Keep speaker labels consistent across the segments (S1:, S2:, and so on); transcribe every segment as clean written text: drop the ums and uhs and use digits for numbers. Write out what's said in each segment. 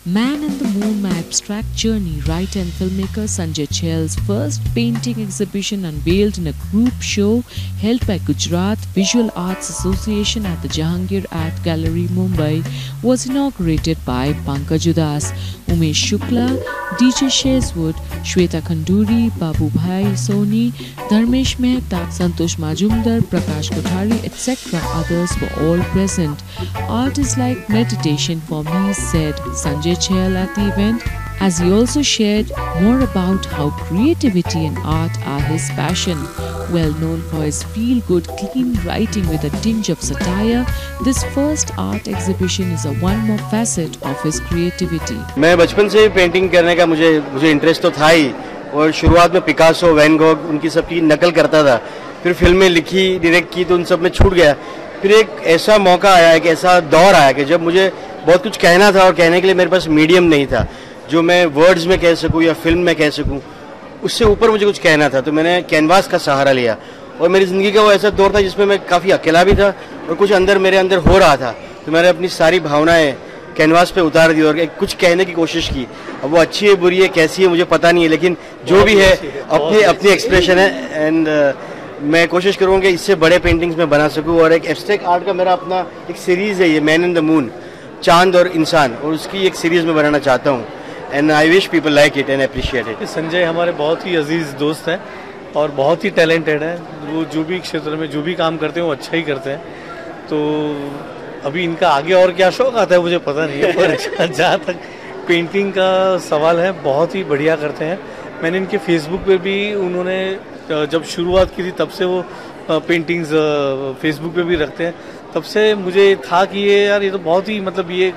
S1: Man in the Moon, My Abstract Journey, writer and filmmaker Sanjay Chhel's first painting exhibition unveiled in a group show held by Gujarat Visual Arts Association at the Jahangir Art Gallery, Mumbai, was inaugurated by Pankaj Udas, Umesh Shukla, DJ Shazwood, Shweta Khanduri, Babu Bhai Soni, Dharmesh Mehta, Santosh Majumdar, Prakash Kothari, etc. Others were all present. Art is like meditation for me, said Sanjay Chhel at the event, as he also shared more about how creativity and art are his passion. Well known for his feel-good, clean writing with a tinge of satire, this first art exhibition is a one more facet of his creativity.
S2: मैं बचपन से painting करने का मुझे interest तो था ही, और शुरुआत में पिकासो, वैन गॉग उनकी सबकी नकल करता था। फिर फिल्में लिखी, डायरेक्ट की तो उन सब में छूट गया। फिर एक ऐसा मौका आया, एक ऐसा दौर आया कि जब मुझे बहुत कुछ कहना था और कहने के लिए मेरे पास मीडियम नहीं था जो मैं वर्ड्स में कह सकूं या फिल्म में कह सकूं। उससे ऊपर मुझे कुछ कहना था, तो मैंने कैनवास का सहारा लिया। और मेरी ज़िंदगी का वो ऐसा दौर था जिसमें मैं काफ़ी अकेला भी था और कुछ मेरे अंदर हो रहा था, तो मैंने अपनी सारी भावनाएं कैनवास पे उतार दी और कुछ कहने की कोशिश की। अब वो अच्छी है, बुरी है, कैसी है मुझे पता नहीं है, लेकिन जो भी है अपनी एक्सप्रेशन है। एंड मैं कोशिश करूँगा कि इससे बड़े पेंटिंग्स में बना सकूँ। और एक एब्स्ट्रैक्ट आर्ट का मेरा अपना एक सीरीज़ है, ये मैन इन द मून, चांद और इंसान, और उसकी एक सीरीज़ में बनाना चाहता हूँ। And I wish people like it and appreciate it.
S3: Sanjay हमारे बहुत ही अजीज दोस्त हैं और बहुत ही टैलेंटेड हैं। वो जो भी क्षेत्र में जो भी काम करते हैं वो अच्छा ही करते हैं। तो अभी इनका आगे और क्या शौक आता है मुझे पता नहीं है, पर जहाँ तक पेंटिंग का सवाल है बहुत ही बढ़िया करते हैं। मैंने इनके फेसबुक पे भी, उन्होंने जब शुरुआत की थी तब से वो पेंटिंग्स फेसबुक पे भी रखते हैं। तब से मुझे था कि ये तो बहुत ही मतलब ये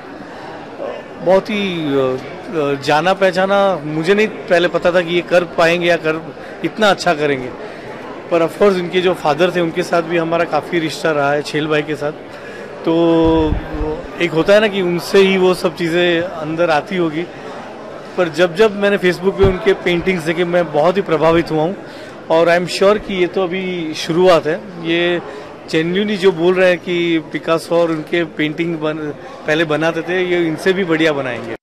S3: बहुत ही जाना पहचाना, मुझे नहीं पहले पता था कि ये कर पाएंगे या इतना अच्छा करेंगे। पर ऑफकोर्स इनके जो फादर थे उनके साथ भी हमारा काफ़ी रिश्ता रहा है, छेल भाई के साथ। तो एक होता है ना कि उनसे ही वो सब चीज़ें अंदर आती होगी। पर जब मैंने फेसबुक पे उनके पेंटिंग्स देखे मैं बहुत ही प्रभावित हुआ हूँ। और आई एम श्योर कि ये तो अभी शुरुआत है। ये जेन्युइनली जो बोल रहे हैं कि पिकासो और उनके पेंटिंग पहले बनाते थे, ये इनसे भी बढ़िया बनाएंगे।